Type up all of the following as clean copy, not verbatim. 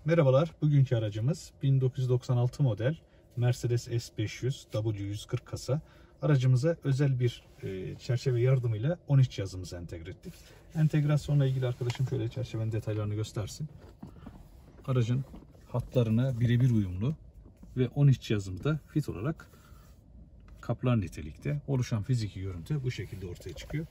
Merhabalar, bugünkü aracımız 1996 model Mercedes S500 W140 kasa. Aracımıza özel bir çerçeve yardımıyla 13 cihazımızı entegre ettik. Entegrasyonla ilgili arkadaşım şöyle çerçevenin detaylarını göstersin. Aracın hatlarına birebir uyumlu ve 13 cihazımızda fit olarak kaplar nitelikte. Oluşan fiziki görüntü bu şekilde ortaya çıkıyor.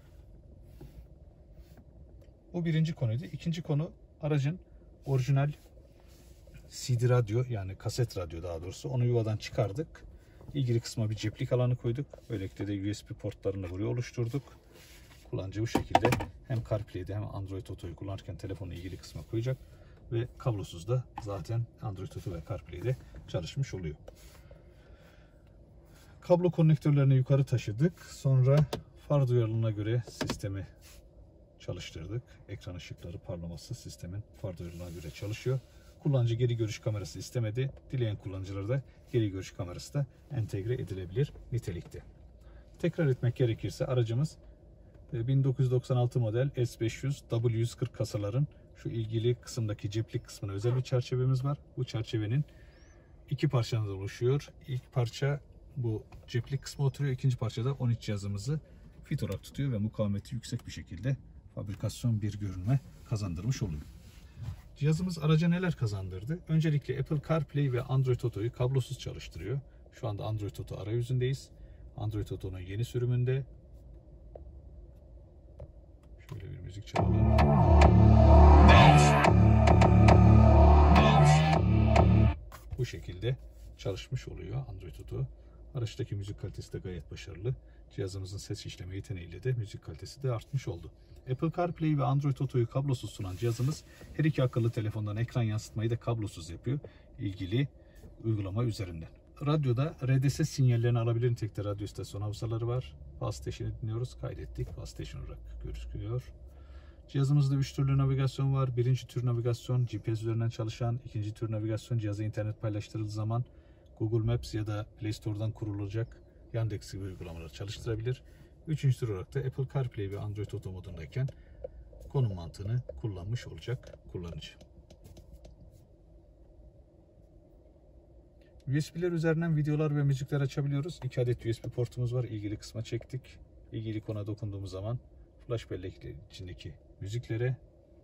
Bu birinci konuydu. İkinci konu, aracın orijinal CD radyo, yani kaset radyo daha doğrusu, onu yuvadan çıkardık. İlgili kısma bir ceplik alanı koyduk. Böylelikle de USB portlarını buraya oluşturduk. Kullanıcı bu şekilde hem CarPlay'de hem Android Auto'yu kullanırken telefonu ilgili kısma koyacak ve kablosuz da zaten Android Auto ve CarPlay'de çalışmış oluyor. Kablo konnektörlerini yukarı taşıdık. Sonra far duyarlılığına göre sistemi çalıştırdık. Ekran ışıkları parlaması sistemin far duyarlılığına göre çalışıyor. Kullanıcı geri görüş kamerası istemedi. Dileyen kullanıcılara da geri görüş kamerası da entegre edilebilir nitelikte. Tekrar etmek gerekirse aracımız 1996 model S500 W140 kasaların şu ilgili kısımdaki ceplik kısmına özel bir çerçevemiz var. Bu çerçevenin iki parçadan oluşuyor. İlk parça bu ceplik kısmı oturuyor. İkinci parçada 13 cihazımızı fit olarak tutuyor ve mukavemeti yüksek bir şekilde fabrikasyon bir görünme kazandırmış oluyor. Cihazımız araca neler kazandırdı? Öncelikle Apple CarPlay ve Android Auto'yu kablosuz çalıştırıyor. Şu anda Android Auto arayüzündeyiz. Android Auto'nun yeni sürümünde. Şöyle bir müzik çalalım. Bu şekilde çalışmış oluyor Android Auto. Araçtaki müzik kalitesi de gayet başarılı. Cihazımızın ses işleme yeteneğiyle de müzik kalitesi de artmış oldu. Apple CarPlay ve Android Auto'yu kablosuz sunan cihazımız her iki akıllı telefondan ekran yansıtmayı da kablosuz yapıyor ilgili uygulama üzerinden. Radyoda RDS sinyallerini alabilen nitelikte radyo istasyon hafızaları var. Bus Station'ı dinliyoruz. Kaydettik. Bus Station olarak gözüküyor. Cihazımızda 3 türlü navigasyon var. Birinci tür navigasyon GPS üzerinden çalışan. İkinci tür navigasyon cihaza internet paylaştırıldığı zaman Google Maps ya da Play Store'dan kurulacak Yandex gibi uygulamaları çalıştırabilir. Üçüncü tür olarak da Apple CarPlay ve Android Auto modundayken konum mantığını kullanmış olacak kullanıcı. USB'ler üzerinden videolar ve müzikler açabiliyoruz. 2 adet USB portumuz var. İlgili kısma çektik. İlgili konuya dokunduğumuz zaman flash bellek içindeki müziklere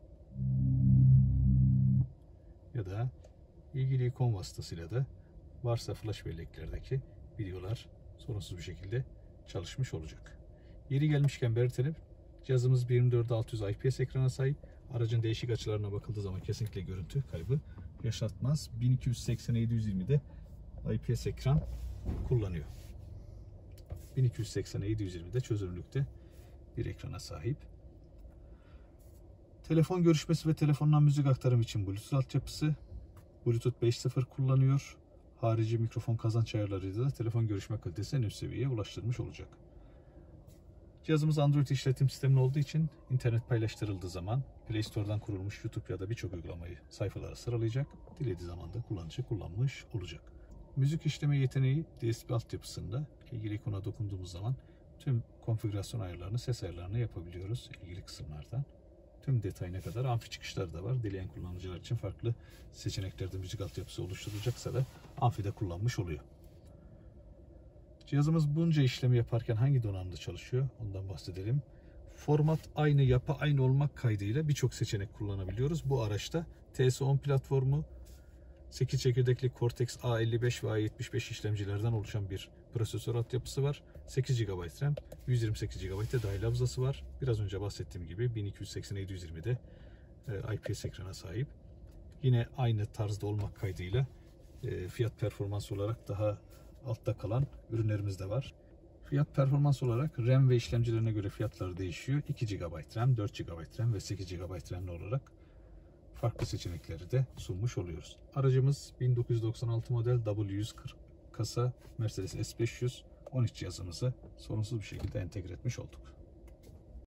ya da ilgili ikon vasıtasıyla da varsa flash belleklerdeki videolar sorunsuz bir şekilde çalışmış olacak. Yeri gelmişken belirtelim, cihazımız 1.24-600 IPS ekrana sahip. Aracın değişik açılarına bakıldığı zaman kesinlikle görüntü kaybı yaşatmaz. 1280-720'de IPS ekran kullanıyor. 1280-720'de çözünürlükte bir ekrana sahip. Telefon görüşmesi ve telefondan müzik aktarımı için Bluetooth altyapısı. Bluetooth 5.0 kullanıyor. Harici mikrofon kazanç ayarlarıyla da telefon görüşme kalitesini en üst seviyeye ulaştırmış olacak. Cihazımız Android işletim sistemi olduğu için internet paylaştırıldığı zaman Play Store'dan kurulmuş YouTube ya da birçok uygulamayı sayfalara sıralayacak. Dilediği zaman da kullanıcı kullanmış olacak. Müzik işleme yeteneği DSP altyapısında ilgili ikona dokunduğumuz zaman tüm konfigürasyon ayarlarını, ses ayarlarını yapabiliyoruz ilgili kısımlardan. Tüm detayına kadar amfi çıkışları da var. Dileyen kullanıcılar için farklı seçeneklerde müzik altyapısı oluşturulacaksa da amfide kullanmış oluyor. Cihazımız bunca işlemi yaparken hangi donanımda çalışıyor? Ondan bahsedelim. Format aynı, yapı aynı olmak kaydıyla birçok seçenek kullanabiliyoruz. Bu araçta TS10 platformu, 8 çekirdekli Cortex A55 ve A75 işlemcilerden oluşan bir prosesör altyapısı var. 8 GB RAM, 128 GB de dahil hafızası var. Biraz önce bahsettiğim gibi 1280-720'de IPS ekrana sahip. Yine aynı tarzda olmak kaydıyla fiyat performans olarak daha altta kalan ürünlerimiz de var. Fiyat performans olarak RAM ve işlemcilerine göre fiyatları değişiyor. 2 GB RAM, 4 GB RAM ve 8 GB RAM'li olarak farklı seçenekleri de sunmuş oluyoruz. Aracımız 1996 model W140 kasa Mercedes S500 13 cihazımızı sorunsuz bir şekilde entegre etmiş olduk.